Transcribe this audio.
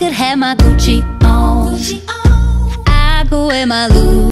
could have my Gucci on, I go wear my Louis